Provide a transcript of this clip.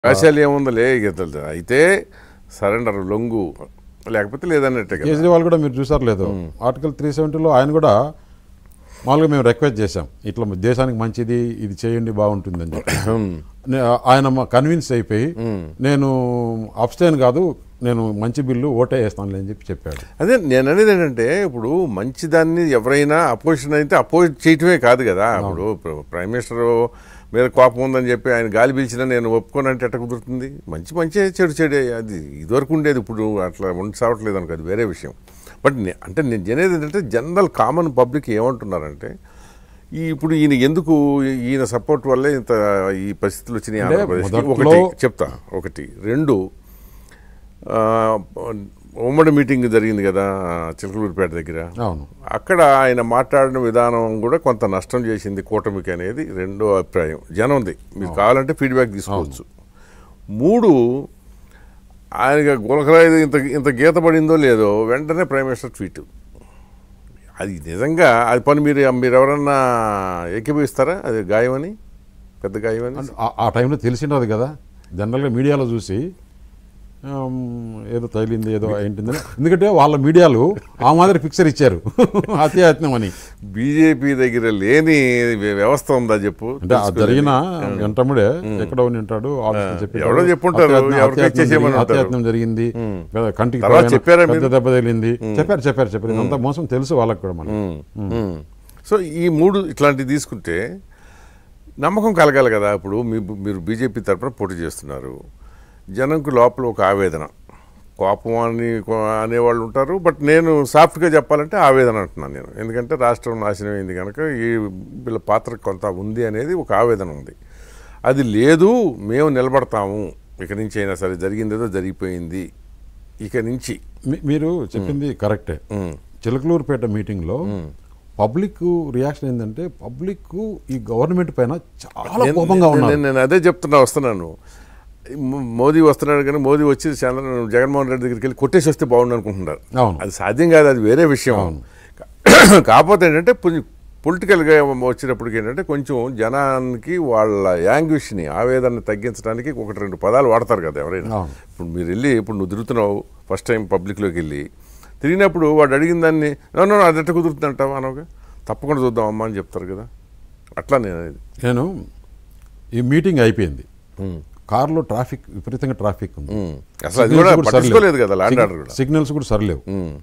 ఆశలు ఏముందలే అయితే సరెండర్ లొంగు లేకపోతే లేదన్నట్టే. కేజ్రీవాల్ కూడా మీరు చూసారు లేదు, ఆర్టికల్ 370లో ఆయన కూడా మామూలుగా మేము రిక్వెస్ట్ చేశాం, ఇట్లా దేశానికి మంచిది, ఇది చేయండి బాగుంటుంది అని చెప్పి. ఆయన కన్విన్స్ అయిపోయి నేను అబ్స్టైన్ కాదు, నేను మంచి బిల్లు ఓటే వేస్తాను అని చెప్పి చెప్పాడు. అదే నేను అనేది ఏంటంటే, ఇప్పుడు మంచిదాన్ని ఎవరైనా అపోజిషన్ అయితే అపోజ్ చేయటమే కాదు కదా. ఇప్పుడు ప్రైమ్ మినిస్టర్ మీద కోపం ఉందని చెప్పి ఆయన గాలి పీల్చినా నేను ఒప్పుకోనంటే ఎట్ట కుదురుతుంది? మంచి మంచి చెడు చెడే, అది ఇదివరకు ఉండేది, ఇప్పుడు అట్లా సావట్లేదు అనుకో, అది వేరే విషయం. బట్ అంటే నేను అనేది ఏంటంటే, జనరల్ కామన్ పబ్లిక్ ఏమంటున్నారంటే, ఇప్పుడు ఈయన ఎందుకు, ఈయన సపోర్ట్ వల్లే ఇంత ఈ పరిస్థితులు వచ్చినాయి ఆంధ్రప్రదేశ్కి. ఒకటి చెప్తా, ఒకటి రెండు, ఉమ్మడి మీటింగ్ జరిగింది కదా చిలకలూరిపేట దగ్గర, అక్కడ ఆయన మాట్లాడిన విధానం కూడా కొంత నష్టం చేసింది కూటమికి అనేది రెండో అభిప్రాయం జనంది. మీకు కావాలంటే ఫీడ్బ్యాక్ తీసుకోవచ్చు. మూడు, ఆయన గులకరాయి ఇంత గీత పడిందో లేదో వెంటనే ప్రైమ్ మినిస్టర్ ట్వీట్. అది నిజంగా అది పని మీరు ఎవరన్నా ఏకీభవిస్తారా? అది గాయమని, పెద్ద గాయమని ఆ టైంలో తెలిసినది కదా. జనరల్గా మీడియాలో చూసి ఏదో తగిలింది ఏదో ఏంటిందని, ఎందుకంటే వాళ్ళ మీడియాలు ఆ మాదిరి పిక్చర్ ఇచ్చారు హత్యాయత్నం అని. బీజేపీ దగ్గర లేని వ్యవస్థ ఉందా చెప్పు. అంటే జరిగిన వెంటముడే ఎక్కడో ఉంటాడు హత్యాయత్నం జరిగింది, కంటికి దెబ్బ తగిలింది చెప్పారు. అంత మోసం తెలుసు వాళ్ళకి కూడా మనం. సో ఈ మూడు ఇట్లాంటివి తీసుకుంటే నమ్మకం కలగాలి కదా. ఇప్పుడు మీరు బీజేపీ తరఫున పోటీ చేస్తున్నారు, జనంకు లోపల ఒక ఆవేదన, కోపం అనేవాళ్ళు ఉంటారు. బట్ నేను సాఫ్ట్గా చెప్పాలంటే ఆవేదన అంటున్నాను నేను. ఎందుకంటే రాష్ట్రం నాశనం అయింది కనుక ఈ వీళ్ళ పాత్ర కొంత ఉంది అనేది ఒక ఆవేదన ఉంది. అది లేదు, మేము నిలబడతాము, ఇక నుంచి అయినా సరే జరిగిందేదో జరిగిపోయింది, ఇక నుంచి. మీరు చెప్పింది కరెక్టే. చిలకలూరుపేట మీటింగ్లో పబ్లిక్ రియాక్షన్ ఏంటంటే, పబ్లిక్ ఈ గవర్నమెంట్ పైన చాలా కోపంగా ఉన్నారు. నేను అదే వస్తున్నాను. మోదీ వస్తున్నాడు కానీ మోదీ వచ్చి జగన్మోహన్ రెడ్డి దగ్గరికి వెళ్ళి కొట్టేసి వస్తే బాగుండు అనుకుంటున్నారు. అది సాధ్యం కాదు, అది వేరే విషయం. కాకపోతే ఏంటంటే పొలిటికల్గా వచ్చినప్పటికి ఏంటంటే కొంచెం జనానికి వాళ్ళ యాంగ్విష్ని, ఆవేదనని తగ్గించడానికి ఒకటి రెండు పదాలు వాడతారు కదా ఎవరైనా. ఇప్పుడు మీరు వెళ్ళి, ఇప్పుడు నువ్వు తిరుగుతున్నావు ఫస్ట్ టైం పబ్లిక్లోకి వెళ్ళి, తిరిగినప్పుడు వాడు అడిగిన దాన్ని అది ఎట్ట కుదురుతుందంటావా అనగా, తప్పకుండా చూద్దాం అమ్మా అని చెప్తారు కదా. అట్లా నేను ఈ మీటింగ్ అయిపోయింది, కారులో ట్రాఫిక్ విపరీతంగా ట్రాఫిక్ ఉంది, అసలు అది కూడా పట్టించుకోలేదు కదా, సిగ్నల్స్ కూడా సరిలేవు.